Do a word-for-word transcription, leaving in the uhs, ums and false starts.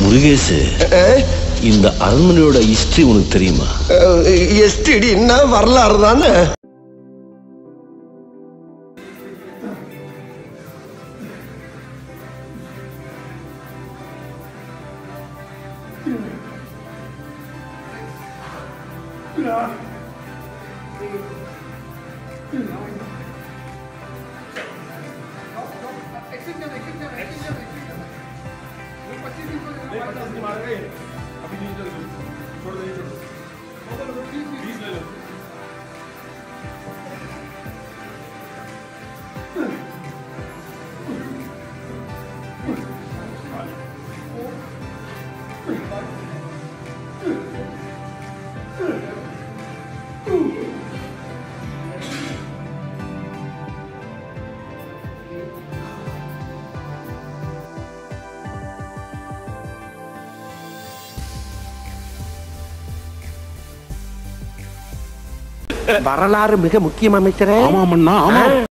முருகேஷ், இந்த அரண்மனையோட ஹிஸ்டரி உனக்கு தெரியுமா? ஹிஸ்டரின்னா வரலாறு தானே. வரலாறு மிக முக்கியம் அமைச்சரே. ஆமாமண்ணா, ஆமா.